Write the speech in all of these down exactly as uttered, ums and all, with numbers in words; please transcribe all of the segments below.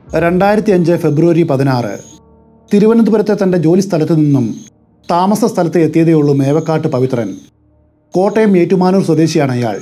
രണ്ടായിരത്തി അഞ്ച് ഫെബ്രുവരി പതിനാറ് തിരുവനന്തപുരത്തെ തൻ്റെ ജോലി സ്ഥലത്ത് നിന്നും താമസ സ്ഥലത്ത് എത്തിയതേയുള്ളൂ മേവക്കാട്ട് പവിത്രൻ. കോട്ടയം ഏറ്റുമാനൂർ സ്വദേശിയാണ് അയാൾ.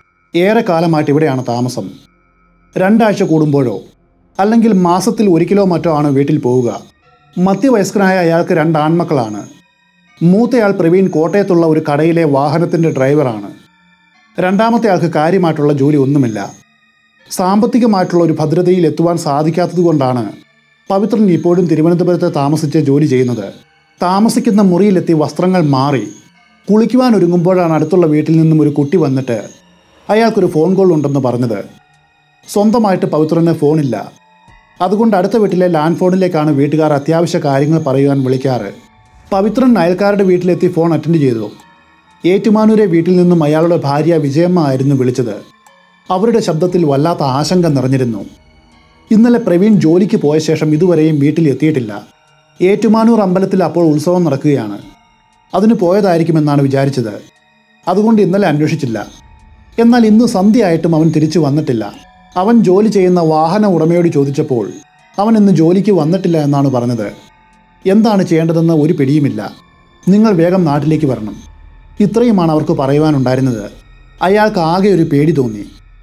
ഏറെ കാലമായിട്ട് ഇവിടെയാണ് താമസം. രണ്ടാഴ്ച കൂടുമ്പോഴോ അല്ലെങ്കിൽ മാസത്തിൽ ഒരിക്കലോ മറ്റോ ആണ് വീട്ടിൽ പോവുക. മധ്യവയസ്കനായ അയാൾക്ക് രണ്ട് ആൺമക്കളാണ്. മൂത്തയാൾ പ്രവീൺ കോട്ടയത്തുള്ള ഒരു കടയിലെ വാഹനത്തിൻ്റെ ഡ്രൈവറാണ്. രണ്ടാമത്തെ ആൾക്ക് കാര്യമായിട്ടുള്ള ജോലി ഒന്നുമില്ല. സാമ്പത്തികമായിട്ടുള്ള ഒരു ഭദ്രതയിൽ എത്തുവാൻ സാധിക്കാത്തതുകൊണ്ടാണ് പവിത്രൻ ഇപ്പോഴും തിരുവനന്തപുരത്ത് താമസിച്ച് ജോലി ചെയ്യുന്നത്. താമസിക്കുന്ന മുറിയിലെത്തി വസ്ത്രങ്ങൾ മാറി കുളിക്കുവാൻ ഒരുങ്ങുമ്പോഴാണ് അടുത്തുള്ള വീട്ടിൽ നിന്നും ഒരു കുട്ടി വന്നിട്ട് അയാൾക്കൊരു ഫോൺ കോൾ ഉണ്ടെന്ന് പറഞ്ഞത്. സ്വന്തമായിട്ട് പവിത്രന് ഫോണില്ല. അതുകൊണ്ട് അടുത്ത വീട്ടിലെ ലാൻഡ് ഫോണിലേക്കാണ് വീട്ടുകാർ അത്യാവശ്യ കാര്യങ്ങൾ പറയുവാൻ വിളിക്കാറ്. പവിത്രൻ അയൽക്കാരുടെ വീട്ടിലെത്തി ഫോൺ അറ്റൻഡ് ചെയ്തു. ഏറ്റുമാനൂരെ വീട്ടിൽ നിന്നും അയാളുടെ ഭാര്യ വിജയമ്മ ആയിരുന്നു വിളിച്ചത്. അവരുടെ ശബ്ദത്തിൽ വല്ലാത്ത ആശങ്ക നിറഞ്ഞിരുന്നു. ഇന്നലെ പ്രവീൺ ജോലിക്ക് പോയ ശേഷം ഇതുവരെയും വീട്ടിൽ എത്തിയിട്ടില്ല. ഏറ്റുമാനൂർ അമ്പലത്തിൽ അപ്പോൾ ഉത്സവം നടക്കുകയാണ്. അതിന് പോയതായിരിക്കുമെന്നാണ് വിചാരിച്ചത്. അതുകൊണ്ട് ഇന്നലെ അന്വേഷിച്ചില്ല. എന്നാൽ ഇന്ന് സന്ധ്യയായിട്ടും അവൻ തിരിച്ചു വന്നിട്ടില്ല. അവൻ ജോലി ചെയ്യുന്ന വാഹന ഉടമയോട് ചോദിച്ചപ്പോൾ അവൻ ഇന്ന് ജോലിക്ക് വന്നിട്ടില്ല എന്നാണ് പറഞ്ഞത്. എന്താണ് ചെയ്യേണ്ടതെന്ന് ഒരു പിടിയുമില്ല. നിങ്ങൾ വേഗം നാട്ടിലേക്ക് വരണം. ഇത്രയുമാണ് അവർക്ക് പറയുവാനുണ്ടായിരുന്നത്. അയാൾക്ക് ആകെ ഒരു പേടി തോന്നി.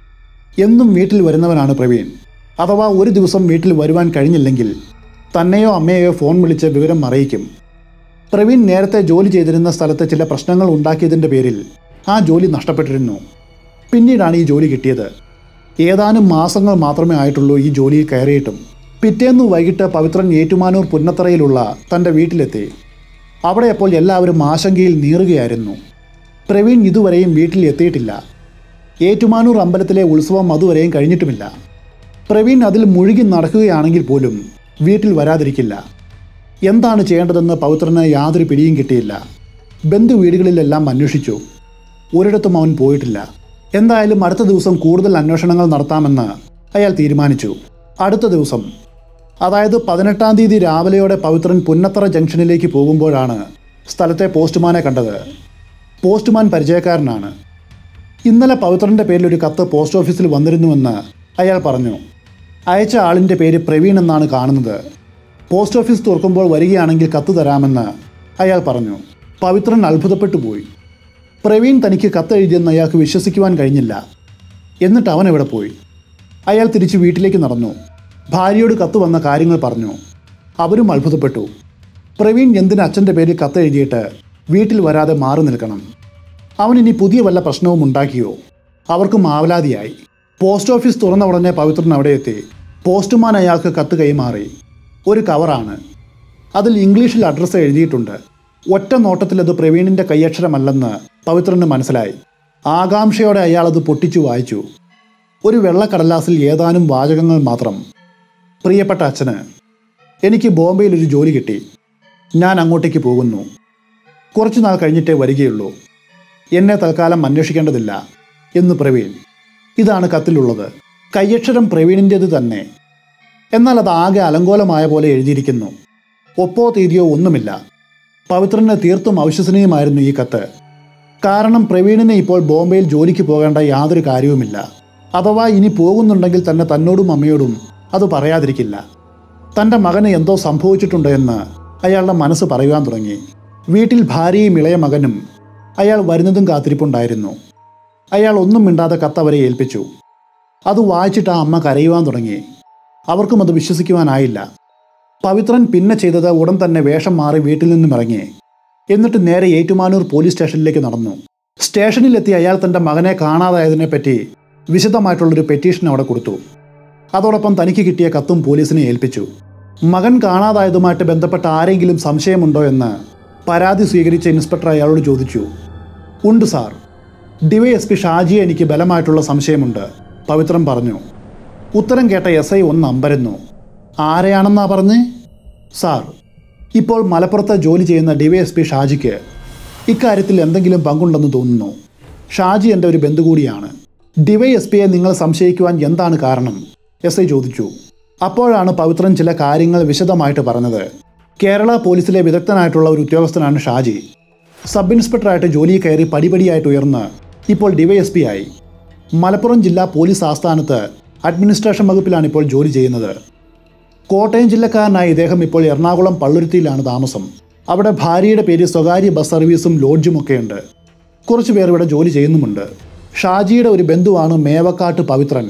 എന്നും വീട്ടിൽ വരുന്നവനാണ് പ്രവീൺ. അഥവാ ഒരു ദിവസം വീട്ടിൽ വരുവാൻ കഴിഞ്ഞില്ലെങ്കിൽ തന്നെയോ അമ്മയെയോ ഫോൺ വിളിച്ച് വിവരം അറിയിക്കും. പ്രവീൺ നേരത്തെ ജോലി ചെയ്തിരുന്ന സ്ഥലത്ത് ചില പ്രശ്നങ്ങൾ ഉണ്ടാക്കിയതിൻ്റെ പേരിൽ ആ ജോലി നഷ്ടപ്പെട്ടിരുന്നു. പിന്നീടാണ് ഈ ജോലി കിട്ടിയത്. ഏതാനും മാസങ്ങൾ മാത്രമേ ആയിട്ടുള്ളൂ ഈ ജോലിയിൽ കയറിയിട്ടും. പിറ്റേന്ന് വൈകിട്ട് പവിത്രൻ ഏറ്റുമാനൂർ പുന്നത്തറയിലുള്ള തൻ്റെ വീട്ടിലെത്തി. അവിടെ അപ്പോൾ എല്ലാവരും ആശങ്കയിൽ നീറുകയായിരുന്നു. പ്രവീൺ ഇതുവരെയും വീട്ടിൽ എത്തിയിട്ടില്ല. ഏറ്റുമാനൂർ അമ്പലത്തിലെ ഉത്സവം അതുവരെയും കഴിഞ്ഞിട്ടുമില്ല. പ്രവീൺ അതിൽ മുഴുകി നടക്കുകയാണെങ്കിൽ പോലും വീട്ടിൽ വരാതിരിക്കില്ല. എന്താണ് ചെയ്യേണ്ടതെന്ന് പവിത്രന് യാതൊരു പിടിയും കിട്ടിയില്ല. ബന്ധുവീടുകളിലെല്ലാം അന്വേഷിച്ചു. ഒരിടത്തും അവൻ പോയിട്ടില്ല. എന്തായാലും അടുത്ത ദിവസം കൂടുതൽ അന്വേഷണങ്ങൾ നടത്താമെന്ന് അയാൾ തീരുമാനിച്ചു. അടുത്ത ദിവസം, അതായത് പതിനെട്ടാം തീയതി രാവിലെയോടെ പവിത്രൻ പുന്നത്തറ ജംഗ്ഷനിലേക്ക് പോകുമ്പോഴാണ് സ്ഥലത്തെ പോസ്റ്റ്മാനെ കണ്ടത്. പോസ്റ്റ്മാൻ പരിചയക്കാരനാണ്. ഇന്നലെ പവിത്രൻ്റെ പേരിൽ ഒരു കത്ത് പോസ്റ്റ് ഓഫീസിൽ വന്നിരുന്നുവെന്ന് അയാൾ പറഞ്ഞു. അയച്ച ആളിൻ്റെ പേര് പ്രവീൺ എന്നാണ് കാണുന്നത്. പോസ്റ്റ് ഓഫീസ് തുറക്കുമ്പോൾ വരികയാണെങ്കിൽ കത്ത് തരാമെന്ന് അയാൾ പറഞ്ഞു. പവിത്രൻ അത്ഭുതപ്പെട്ടു പോയി. പ്രവീൺ തനിക്ക് കത്ത് എഴുതിയെന്ന് അയാൾക്ക് വിശ്വസിക്കുവാൻ കഴിഞ്ഞില്ല. എന്നിട്ട് അവൻ എവിടെ പോയി? അയാൾ തിരിച്ച് വീട്ടിലേക്ക് നടന്നു. ഭാര്യയോട് കത്ത് വന്ന കാര്യങ്ങൾ പറഞ്ഞു. അവരും അത്ഭുതപ്പെട്ടു. പ്രവീൺ എന്തിന് അച്ഛൻ്റെ പേരിൽ കത്ത് എഴുതിയിട്ട് വീട്ടിൽ വരാതെ മാറി നിൽക്കണം? അവനിനി പുതിയ വല്ല പ്രശ്നവും ഉണ്ടാക്കിയോ? അവർക്കും ആവലാതിയായി. പോസ്റ്റ് ഓഫീസ് തുറന്ന ഉടനെ പവിത്രൻ അവിടെ എത്തി. പോസ്റ്റ്മാൻ അയാൾക്ക് കത്ത് കൈമാറി. ഒരു കവറാണ്. അതിൽ ഇംഗ്ലീഷിൽ അഡ്രസ്സ് എഴുതിയിട്ടുണ്ട്. ഒറ്റ നോട്ടത്തിൽ അത് പ്രവീണിൻ്റെ കൈയക്ഷരമല്ലെന്ന് പവിത്രന് മനസ്സിലായി. ആകാംക്ഷയോടെ അയാൾ അത് പൊട്ടിച്ചു വായിച്ചു. ഒരു വെള്ളക്കടലാസിൽ ഏതാനും വാചകങ്ങൾ മാത്രം. പ്രിയപ്പെട്ട അച്ഛന്, എനിക്ക് ബോംബെയിൽ ഒരു ജോലി കിട്ടി. ഞാൻ അങ്ങോട്ടേക്ക് പോകുന്നു. കുറച്ചു നാൾ കഴിഞ്ഞിട്ടേ വരികയുള്ളൂ. എന്നെ തൽക്കാലം അന്വേഷിക്കേണ്ടതില്ല എന്ന് പ്രവീൺ. ഇതാണ് കത്തിലുള്ളത്. കയ്യക്ഷരം പ്രവീണിൻ്റേത് തന്നെ. എന്നാൽ അത് ആകെ അലങ്കോലമായ പോലെ എഴുതിയിരിക്കുന്നു. ഒപ്പോ തീയതിയോ ഒന്നുമില്ല. പവിത്രന് തീർത്തും അവിശ്വസനീയമായിരുന്നു ഈ കത്ത്. കാരണം പ്രവീണിന് ഇപ്പോൾ ബോംബെയിൽ ജോലിക്ക് പോകേണ്ട യാതൊരു കാര്യവുമില്ല. അഥവാ ഇനി പോകുന്നുണ്ടെങ്കിൽ തന്നെ തന്നോടും അമ്മയോടും അത് പറയാതിരിക്കില്ല. തൻ്റെ മകന് എന്തോ സംഭവിച്ചിട്ടുണ്ട് എന്ന് അയാളുടെ മനസ്സ് പറയുവാൻ തുടങ്ങി. വീട്ടിൽ ഭാര്യയും ഇളയ മകനും അയാൾ വരുന്നതും കാത്തിരിപ്പുണ്ടായിരുന്നു. അയാൾ ഒന്നും മിണ്ടാതെ കത്ത് അവരെ ഏൽപ്പിച്ചു. അത് വായിച്ചിട്ട് ആ അമ്മ കരയുവാൻ തുടങ്ങി. അവർക്കും അത് വിശ്വസിക്കുവാനായില്ല. പവിത്രൻ പിന്നെ ചെയ്തത് ഉടൻ തന്നെ വേഷം മാറി വീട്ടിൽ നിന്നും ഇറങ്ങി. എന്നിട്ട് നേരെ ഏറ്റുമാനൂർ പോലീസ് സ്റ്റേഷനിലേക്ക് നടന്നു. സ്റ്റേഷനിലെത്തി അയാൾ തൻ്റെ മകനെ കാണാതായതിനെപ്പറ്റി വിശദമായിട്ടുള്ളൊരു പെറ്റീഷൻ അവിടെ കൊടുത്തു. അതോടൊപ്പം തനിക്ക് കിട്ടിയ കത്തും പോലീസിനെ ഏൽപ്പിച്ചു. മകൻ കാണാതായതുമായിട്ട് ബന്ധപ്പെട്ട ആരെങ്കിലും സംശയമുണ്ടോ എന്ന് പരാതി സ്വീകരിച്ച ഇൻസ്പെക്ടർ അയാളോട് ചോദിച്ചു. ഉണ്ട് സാർ, ഡിവൈഎസ്പി ഷാജിയെ എനിക്ക് ബലമായിട്ടുള്ള സംശയമുണ്ട്, പവിത്രൻ പറഞ്ഞു. ഉത്തരം കേട്ട എസ് ഐ ഒന്ന് അമ്പരന്നു. ആരെയാണെന്നാ പറഞ്ഞേ? സാർ, ഇപ്പോൾ മലപ്പുറത്ത് ജോലി ചെയ്യുന്ന ഡിവൈഎസ്പി ഷാജിക്ക് ഇക്കാര്യത്തിൽ എന്തെങ്കിലും പങ്കുണ്ടെന്ന് തോന്നുന്നു. ഷാജി എൻ്റെ ഒരു ബന്ധു കൂടിയാണ്. ഡിവൈഎസ്പിയെ നിങ്ങൾ സംശയിക്കുവാൻ എന്താണ് കാരണം? എസ് ഐ ചോദിച്ചു. അപ്പോഴാണ് പവിത്രൻ ചില കാര്യങ്ങൾ വിശദമായിട്ട് പറഞ്ഞത്. കേരള പോലീസിലെ വിദഗ്ധനായിട്ടുള്ള ഒരു ഉദ്യോഗസ്ഥനാണ് ഷാജി. സബ് ഇൻസ്പെക്ടറായിട്ട് ജോലി കയറി പടിപടിയായിട്ട് ഉയർന്ന് ഇപ്പോൾ ഡിവൈഎസ്പി ആയി. മലപ്പുറം ജില്ലാ പോലീസ് ആസ്ഥാനത്ത് അഡ്മിനിസ്ട്രേഷൻ വകുപ്പിലാണ് ഇപ്പോൾ ജോലി ചെയ്യുന്നത്. കോട്ടയം ജില്ലക്കാരനായ ഇദ്ദേഹം ഇപ്പോൾ എറണാകുളം പള്ളുരുത്തിയിലാണ് താമസം. അവിടെ ഭാര്യയുടെ പേര് സ്വകാര്യ ബസ് സർവീസും ലോഡ്ജുമൊക്കെയുണ്ട്. കുറച്ച് പേർ ഇവിടെ ജോലി ചെയ്യുന്നുമുണ്ട്. ഷാജിയുടെ ഒരു ബന്ധുവാണ് മേവക്കാട്ട് പവിത്രൻ.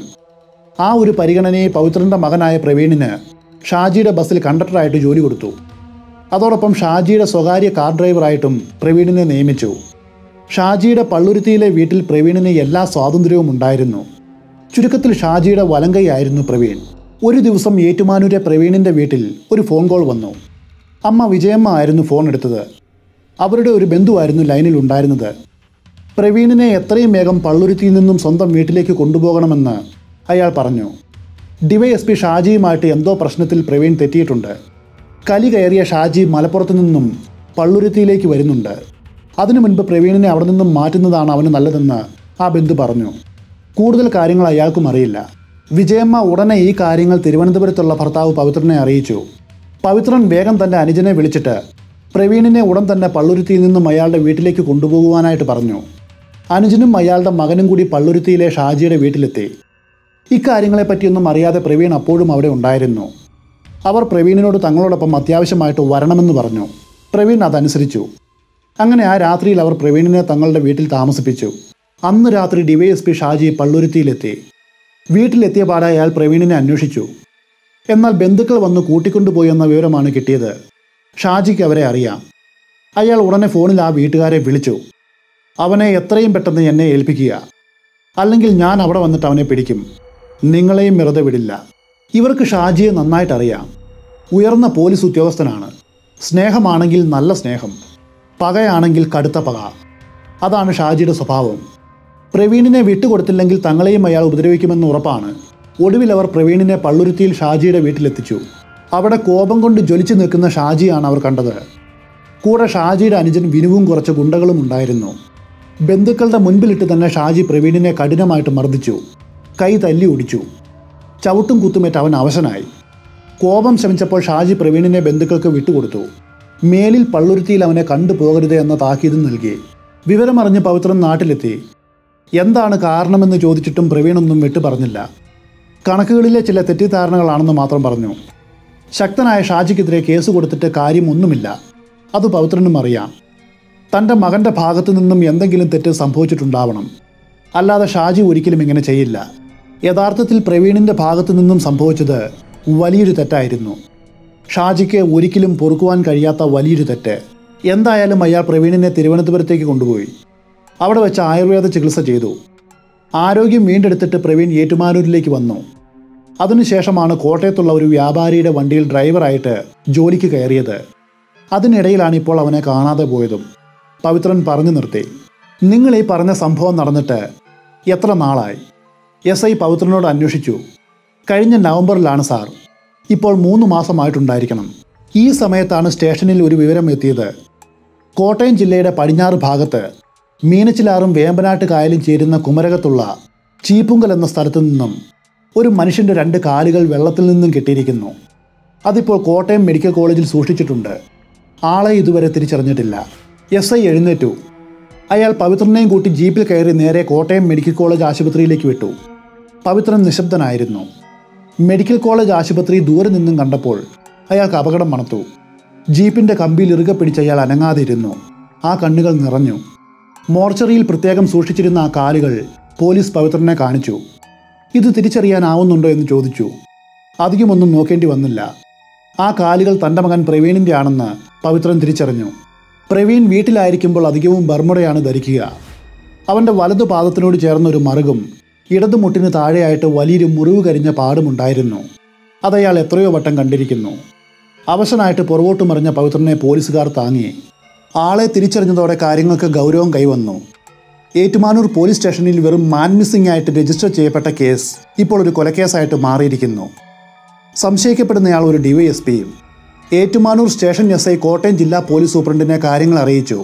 ആ ഒരു പരിഗണനയെ പവിത്രൻ്റെ മകനായ പ്രവീണിന് ഷാജിയുടെ ബസ്സിൽ കണ്ടക്ടറായിട്ട് ജോലി കൊടുത്തു. അതോടൊപ്പം ഷാജിയുടെ സ്വകാര്യ കാർ ഡ്രൈവറായിട്ടും പ്രവീണിനെ നിയമിച്ചു. ഷാജിയുടെ പള്ളുരുത്തിയിലെ വീട്ടിൽ പ്രവീണിന് എല്ലാ സ്വാതന്ത്ര്യവും ഉണ്ടായിരുന്നു. ചുരുക്കത്തിൽ ഷാജിയുടെ വലങ്കൈയായിരുന്നു പ്രവീൺ. ഒരു ദിവസം ഏറ്റുമാനൂരെ പ്രവീണിൻ്റെ വീട്ടിൽ ഒരു ഫോൺ കോൾ വന്നു. അമ്മ വിജയമ്മ ആയിരുന്നു ഫോൺ എടുത്തത്. അവരുടെ ഒരു ബന്ധുവായിരുന്നു ലൈനിൽ ഉണ്ടായിരുന്നത്. പ്രവീണിനെ എത്രയും വേഗം പള്ളുരുത്തിയിൽ നിന്നും സ്വന്തം വീട്ടിലേക്ക് കൊണ്ടുപോകണമെന്ന് അയാൾ പറഞ്ഞു. ഡിവൈഎസ്പി ഷാജിയുമായിട്ട് എന്തോ പ്രശ്നത്തിൽ പ്രവീൺ തെറ്റിയിട്ടുണ്ട്. കലി കയറിയ ഷാജി മലപ്പുറത്ത് നിന്നും പള്ളുരുത്തിയിലേക്ക് വരുന്നുണ്ട്. അതിനു മുൻപ് പ്രവീണിനെ അവിടെ നിന്നും മാറ്റുന്നതാണ് അവന് നല്ലതെന്ന് ആ ബന്ധു പറഞ്ഞു. കൂടുതൽ കാര്യങ്ങൾ അയാൾക്കും അറിയില്ല. വിജയമ്മ ഉടനെ ഈ കാര്യങ്ങൾ തിരുവനന്തപുരത്തുള്ള ഭർത്താവ് പവിത്രനെ അറിയിച്ചു. പവിത്രൻ വേഗം തൻ്റെ അനുജനെ വിളിച്ചിട്ട് പ്രവീണിനെ ഉടൻ തന്നെ പള്ളുരുത്തിയിൽ നിന്നും അയാളുടെ വീട്ടിലേക്ക് കൊണ്ടുപോകുവാനായിട്ട് പറഞ്ഞു. അനുജനും അയാളുടെ മകനും കൂടി പള്ളുരുത്തിയിലെ ഷാജിയുടെ വീട്ടിലെത്തി. ഇക്കാര്യങ്ങളെപ്പറ്റിയൊന്നും അറിയാതെ പ്രവീൺ അപ്പോഴും അവിടെ ഉണ്ടായിരുന്നു. അവർ പ്രവീണിനോട് തങ്ങളോടൊപ്പം അത്യാവശ്യമായിട്ട് വരണമെന്ന് പറഞ്ഞു. പ്രവീൺ അതനുസരിച്ചു. അങ്ങനെ ആ രാത്രിയിൽ അവർ പ്രവീണിനെ തങ്ങളുടെ വീട്ടിൽ താമസിപ്പിച്ചു. അന്ന് രാത്രി ഡിവൈഎസ്പി ഷാജി പള്ളുരുത്തിയിലെത്തി. വീട്ടിലെത്തിയ പാടെ അയാൾ പ്രവീണിനെ അന്വേഷിച്ചു. എന്നാൽ ബന്ധുക്കൾ വന്ന് കൂട്ടിക്കൊണ്ടുപോയി എന്ന വിവരമാണ് കിട്ടിയത്. ഷാജിക്ക് അവരെ അറിയാം. അയാൾ ഉടനെ ഫോണിൽ ആ വീട്ടുകാരെ വിളിച്ചു. അവനെ എത്രയും പെട്ടെന്ന് എന്നെ ഏൽപ്പിക്കുക, അല്ലെങ്കിൽ ഞാൻ അവിടെ വന്നിട്ട് അവനെ പിടിക്കും. നിങ്ങളെയും വെറുതെ വിടില്ല. ഇവർക്ക് ഷാജിയെ നന്നായിട്ടറിയാം. ഉയർന്ന പോലീസ് ഉദ്യോഗസ്ഥനാണ്. സ്നേഹമാണെങ്കിൽ നല്ല സ്നേഹം, പകയാണെങ്കിൽ കടുത്ത പക. അതാണ് ഷാജിയുടെ സ്വഭാവം. പ്രവീണിനെ വിട്ടുകൊടുത്തില്ലെങ്കിൽ തങ്ങളെയും അയാൾ ഉപദ്രവിക്കുമെന്ന് ഉറപ്പാണ്. ഒടുവിൽ അവർ പ്രവീണിനെ പള്ളുരുത്തിയിൽ ഷാജിയുടെ വീട്ടിലെത്തിച്ചു. അവിടെ കോപം കൊണ്ട് ജ്വലിച്ചു നിൽക്കുന്ന ഷാജിയാണ് അവർ കണ്ടത്. കൂടെ ഷാജിയുടെ അനുജൻ വിനുവും കുറച്ച് ഗുണ്ടകളും ഉണ്ടായിരുന്നു. ബന്ധുക്കളുടെ മുൻപിലിട്ട് തന്നെ ഷാജി പ്രവീണിനെ കഠിനമായിട്ട് മർദ്ദിച്ചു. കൈ തല്ലി ഒടിച്ചു. ചവിട്ടും കുത്തുമേറ്റ് അവൻ അവശനായി. കോപം ശമിച്ചപ്പോൾ ഷാജി പ്രവീണിനെ ബന്ധുക്കൾക്ക് വിട്ടുകൊടുത്തു. മേലിൽ പള്ളുരുത്തിയിൽ അവനെ കണ്ടുപോകരുത് എന്ന താക്കീതും നൽകി. വിവരമറിഞ്ഞ് പവിത്രൻ നാട്ടിലെത്തി. എന്താണ് കാരണമെന്ന് ചോദിച്ചിട്ടും പ്രവീണൊന്നും വിട്ടു പറഞ്ഞില്ല. കണക്കുകളിലെ ചില തെറ്റിദ്ധാരണകളാണെന്ന് മാത്രം പറഞ്ഞു. ശക്തനായ ഷാജിക്കെതിരെ കേസ് കൊടുത്തിട്ട് കാര്യമൊന്നുമില്ല. അത് പവിത്രനും അറിയാം. തൻ്റെ മകൻ്റെ ഭാഗത്തു നിന്നും എന്തെങ്കിലും തെറ്റ് സംഭവിച്ചിട്ടുണ്ടാവണം. അല്ലാതെ ഷാജി ഒരിക്കലും ഇങ്ങനെ ചെയ്യില്ല. യഥാർത്ഥത്തിൽ പ്രവീണിൻ്റെ ഭാഗത്തു നിന്നും സംഭവിച്ചത് വലിയൊരു തെറ്റായിരുന്നു. ഷാജിക്ക് ഒരിക്കലും പൊറുക്കുവാൻ കഴിയാത്ത വലിയൊരു തെറ്റ്. എന്തായാലും അയാൾ പ്രവീണിനെ തിരുവനന്തപുരത്തേക്ക് കൊണ്ടുപോയി. അവിടെ വെച്ച് ആയുർവേദ ചികിത്സ ചെയ്തു. ആരോഗ്യം വീണ്ടെടുത്തിട്ട് പ്രവീൺ ഏറ്റുമാനൂരിലേക്ക് വന്നു. അതിനുശേഷമാണ് കോട്ടയത്തുള്ള ഒരു വ്യാപാരിയുടെ വണ്ടിയിൽ ഡ്രൈവറായിട്ട് ജോലിക്ക് കയറിയത്. അതിനിടയിലാണ് ഇപ്പോൾ അവനെ കാണാതെ പോയതും. പവിത്രൻ പറഞ്ഞു നിർത്തി. നിങ്ങൾ ഈ പറഞ്ഞ സംഭവം നടന്നിട്ട് എത്ര നാളായി? എസ് ഐ പവിത്രനോട് അന്വേഷിച്ചു. കഴിഞ്ഞ നവംബറിലാണ് സാർ. ഇപ്പോൾ മൂന്ന് മാസമായിട്ടുണ്ടായിരിക്കണം. ഈ സമയത്താണ് സ്റ്റേഷനിൽ ഒരു വിവരം എത്തിയത്. കോട്ടയം ജില്ലയുടെ പടിഞ്ഞാറ് ഭാഗത്ത് മീനച്ചിലാറും വേമ്പനാട്ട് കായലും ചേരുന്ന കുമരകത്തുള്ള ചീപ്പുങ്കൽ എന്ന സ്ഥലത്തു നിന്നും ഒരു മനുഷ്യൻ്റെ രണ്ട് കാലുകൾ വെള്ളത്തിൽ നിന്നും കെട്ടിയിരിക്കുന്നു. അതിപ്പോൾ കോട്ടയം മെഡിക്കൽ കോളേജിൽ സൂക്ഷിച്ചിട്ടുണ്ട്. ആളെ ഇതുവരെ തിരിച്ചറിഞ്ഞിട്ടില്ല. എസ് ഐ എഴുന്നേറ്റു. അയാൾ പവിത്രനെയും കൂട്ടി ജീപ്പിൽ കയറി നേരെ കോട്ടയം മെഡിക്കൽ കോളേജ് ആശുപത്രിയിലേക്ക് വിട്ടു. പവിത്രൻ നിശബ്ദനായിരുന്നു. മെഡിക്കൽ കോളേജ് ആശുപത്രി ദൂരെ നിന്നും കണ്ടപ്പോൾ അയാൾക്ക് അപകടം മണത്തു. ജീപ്പിൻ്റെ കമ്പിയിൽ ഇറുകെ പിടിച്ച് അയാൾ അനങ്ങാതെ ഇരുന്നു. ആ കണ്ണുകൾ നിറഞ്ഞു. മോർച്ചറിയിൽ പ്രത്യേകം സൂക്ഷിച്ചിരുന്ന ആ കാലുകൾ പോലീസ് പവിത്രനെ കാണിച്ചു. ഇത് തിരിച്ചറിയാനാവുന്നുണ്ടോ എന്ന് ചോദിച്ചു. അധികമൊന്നും നോക്കേണ്ടി വന്നില്ല. ആ കാലുകൾ തൻ്റെ മകൻ പ്രവീണിൻ്റെ ആണെന്ന് പവിത്രൻ തിരിച്ചറിഞ്ഞു. പ്രവീൺ വീട്ടിലായിരിക്കുമ്പോൾ അധികവും ബർമുടയാണ് ധരിക്കുക. അവൻ്റെ വലതു പാദത്തിനോട് ചേർന്ന ഒരു മറുകും ഇടതു മുട്ടിന് താഴെയായിട്ട് വലിയൊരു മുറിവ് കരിഞ്ഞ പാടുമുണ്ടായിരുന്നു. അതയാൾ എത്രയോ വട്ടം കണ്ടിരിക്കുന്നു. അവശനായിട്ട് പുറകോട്ട് മറിഞ്ഞ പവിത്രനെ പോലീസുകാർ താങ്ങി. ആളെ തിരിച്ചറിഞ്ഞതോടെ കാര്യങ്ങൾക്ക് ഗൗരവം കൈവന്നു. ഏറ്റുമാനൂർ പോലീസ് സ്റ്റേഷനിൽ വെറും മാൻ മിസ്സിംഗ് ആയിട്ട് രജിസ്റ്റർ ചെയ്യപ്പെട്ട കേസ് ഇപ്പോൾ ഒരു കൊലക്കേസായിട്ട് മാറിയിരിക്കുന്നു. സംശയിക്കപ്പെടുന്നയാൾ ഒരു ഡിവൈഎസ്പിയും. Ettumanoor station S I Kottayam ജില്ലാ പോലീസ് സൂപ്രണ്ടിനെ കാര്യങ്ങൾ അറിയിച്ചു.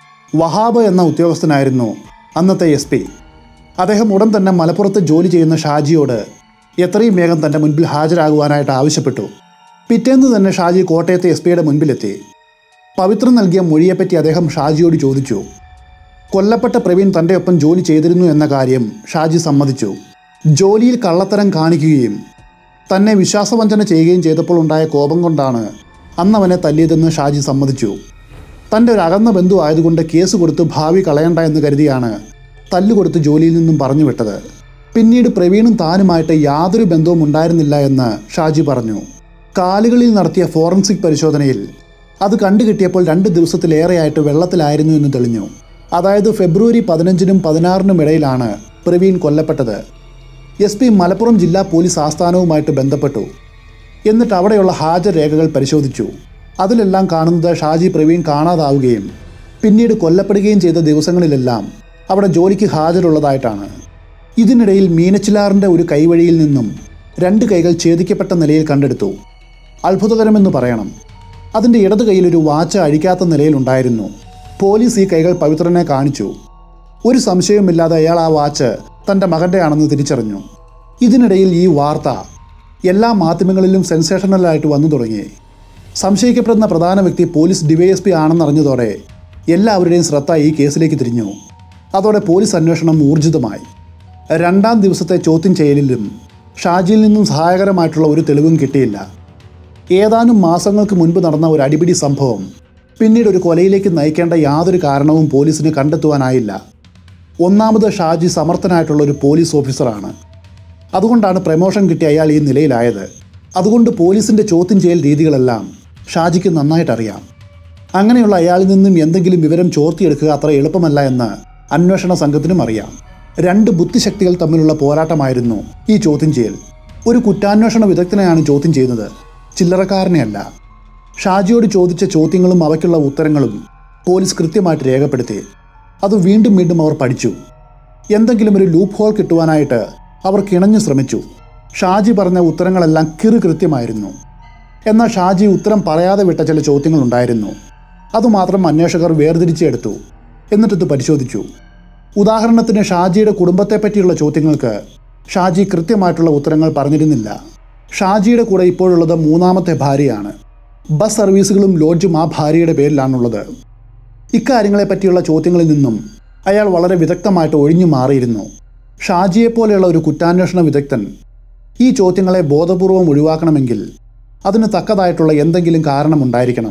വഹാബ് എന്ന ഉദ്യോഗസ്ഥനായിരുന്നു അന്നത്തെ എസ് പി. അദ്ദേഹം ഉടൻ തന്നെ മലപ്പുറത്ത് ജോലി ചെയ്യുന്ന ഷാജിയോട് എത്രയും വേഗം തൻ്റെ മുൻപിൽ ഹാജരാകുവാനായിട്ട് ആവശ്യപ്പെട്ടു. പിറ്റേന്ന് തന്നെ ഷാജി കോട്ടയത്തെ എസ് പിയുടെ മുൻപിലെത്തി. പവിത്രൻ നൽകിയ മൊഴിയെപ്പറ്റി അദ്ദേഹം ഷാജിയോട് ചോദിച്ചു. കൊല്ലപ്പെട്ട പ്രവീൺ തൻ്റെ ഒപ്പം ജോലി ചെയ്തിരുന്നു എന്ന കാര്യം ഷാജി സമ്മതിച്ചു. ജോലിയിൽ കള്ളത്തരം കാണിക്കുകയും തന്നെ വിശ്വാസവഞ്ചന ചെയ്യുകയും ചെയ്തപ്പോൾ ഉണ്ടായ കോപം കൊണ്ടാണ് അന്നവനെ തല്ലിയതെന്ന് ഷാജി സമ്മതിച്ചു. തൻ്റെ ഒരു അകന്ന ബന്ധു ആയതുകൊണ്ട് കേസ് കൊടുത്ത് ഭാവി കളയണ്ട എന്ന് കരുതിയാണ് തല്ലുകൊടുത്ത് ജോലിയിൽ നിന്നും പറഞ്ഞു വിട്ടത്. പിന്നീട് പ്രവീണും താനുമായിട്ട് യാതൊരു ബന്ധവും ഉണ്ടായിരുന്നില്ല എന്ന് ഷാജി പറഞ്ഞു. കാലുകളിൽ നടത്തിയ ഫോറൻസിക് പരിശോധനയിൽ അത് കണ്ടുകിട്ടിയപ്പോൾ രണ്ട് ദിവസത്തിലേറെയായിട്ട് വെള്ളത്തിലായിരുന്നു എന്ന് തെളിഞ്ഞു. അതായത് ഫെബ്രുവരി പതിനഞ്ചിനും പതിനാറിനും ഇടയിലാണ് പ്രവീൺ കൊല്ലപ്പെട്ടത്. എസ് പി മലപ്പുറം ജില്ലാ പോലീസ് ആസ്ഥാനവുമായിട്ട് ബന്ധപ്പെട്ടു. എന്നിട്ട് അവിടെയുള്ള ഹാജർ രേഖകൾ പരിശോധിച്ചു. അതിലെല്ലാം കാണുന്നത് ഷാജി പ്രവീൺ കാണാതാവുകയും പിന്നീട് കൊല്ലപ്പെടുകയും ചെയ്ത ദിവസങ്ങളിലെല്ലാം അവിടെ ജോലിക്ക് ഹാജരുള്ളതായിട്ടാണ്. ഇതിനിടയിൽ മീനച്ചിലാറിൻ്റെ ഒരു കൈവഴിയിൽ നിന്നും രണ്ട് കൈകൾ ഛേദിക്കപ്പെട്ട നിലയിൽ കണ്ടെടുത്തു. അത്ഭുതകരമെന്ന് പറയണം. അതിൻ്റെ ഇടത് കൈയിൽ ഒരു വാച്ച് അഴിക്കാത്ത നിലയിലുണ്ടായിരുന്നു. പോലീസ് ഈ കൈകൾ പവിത്രനെ കാണിച്ചു. ഒരു സംശയവുമില്ലാതെ അയാൾ ആ വാച്ച് തൻ്റെ മകൻ്റെ ആണെന്ന് തിരിച്ചറിഞ്ഞു. ഇതിനിടയിൽ ഈ വാർത്ത എല്ലാ മാധ്യമങ്ങളിലും സെൻസേഷണലായിട്ട് വന്നു തുടങ്ങി. സംശയിക്കപ്പെടുന്ന പ്രധാന വ്യക്തി പോലീസ് ഡിവൈഎസ്പി ആണെന്നറിഞ്ഞതോടെ എല്ലാവരുടെയും ശ്രദ്ധ ഈ കേസിലേക്ക് തിരിഞ്ഞു. അതോടെ പോലീസ് അന്വേഷണം ഊർജിതമായി. രണ്ടാം ദിവസത്തെ ചോദ്യം ചെയ്യലിലും ഷാജിയിൽ നിന്നും സഹായകരമായിട്ടുള്ള ഒരു തെളിവും കിട്ടിയില്ല. ഏതാനും മാസങ്ങൾക്ക് മുൻപ് നടന്ന ഒരു അടിപിടി സംഭവം പിന്നീട് ഒരു കൊലയിലേക്ക് നയിക്കേണ്ട യാതൊരു കാരണവും പോലീസിന് കണ്ടെത്തുവാനായില്ല. ഒന്നാമത് ഷാജി സമർത്ഥനായിട്ടുള്ള ഒരു പോലീസ് ഓഫീസറാണ്. അതുകൊണ്ടാണ് പ്രമോഷൻ കിട്ടി അയാൾ ഈ നിലയിലായത്. അതുകൊണ്ട് പോലീസിൻ്റെ ചോദ്യം ചെയ്യൽ രീതികളെല്ലാം ഷാജിക്ക് നന്നായിട്ടറിയാം. അങ്ങനെയുള്ള അയാളിൽ നിന്നും എന്തെങ്കിലും വിവരം ചോർത്തിയെടുക്കുക അത്ര എളുപ്പമല്ല എന്ന് അന്വേഷണ സംഘത്തിനും അറിയാം. രണ്ട് ബുദ്ധിശക്തികൾ തമ്മിലുള്ള പോരാട്ടമായിരുന്നു ഈ ചോദ്യം ചെയ്യൽ. ഒരു കുറ്റാന്വേഷണ വിദഗ്ധനെയാണ് ചോദ്യം ചെയ്യുന്നത്, ചില്ലറക്കാരനെയല്ല. ഷാജിയോട് ചോദിച്ച ചോദ്യങ്ങളും അവയ്ക്കുള്ള ഉത്തരങ്ങളും പോലീസ് കൃത്യമായിട്ട് രേഖപ്പെടുത്തി. അത് വീണ്ടും വീണ്ടും അവർ പഠിച്ചു. എന്തെങ്കിലും ഒരു ലൂപ്പ് ഹോൾ കിട്ടുവാനായിട്ട് അവർ കിണഞ്ഞു ശ്രമിച്ചു. ഷാജി പറഞ്ഞ ഉത്തരങ്ങളെല്ലാം കിറു കൃത്യമായിരുന്നു. എന്നാൽ ഷാജി ഉത്തരം പറയാതെ വിട്ട ചില ചോദ്യങ്ങളുണ്ടായിരുന്നു. അതുമാത്രം അന്വേഷകർ വേർതിരിച്ചെടുത്തു. എന്നിട്ടിത് പരിശോധിച്ചു. ഉദാഹരണത്തിന് ഷാജിയുടെ കുടുംബത്തെ പറ്റിയുള്ള ചോദ്യങ്ങൾക്ക് ഷാജി കൃത്യമായിട്ടുള്ള ഉത്തരങ്ങൾ പറഞ്ഞിരുന്നില്ല. ഷാജിയുടെ കൂടെ ഇപ്പോഴുള്ളത് മൂന്നാമത്തെ ഭാര്യയാണ്. ബസ് സർവീസുകളും ലോഡ്ജും ആ ഭാര്യയുടെ പേരിലാണുള്ളത്. ഇക്കാര്യങ്ങളെ പറ്റിയുള്ള ചോദ്യങ്ങളിൽ നിന്നും അയാൾ വളരെ വിദഗ്ധമായിട്ട് ഒഴിഞ്ഞു മാറിയിരുന്നു. ഷാജിയെപ്പോലെയുള്ള ഒരു കുറ്റാന്വേഷണ വിദഗ്ധൻ ഈ ചോദ്യങ്ങളെ ബോധപൂർവം ഒഴിവാക്കണമെങ്കിൽ അതിന് തക്കതായിട്ടുള്ള എന്തെങ്കിലും കാരണമുണ്ടായിരിക്കണം.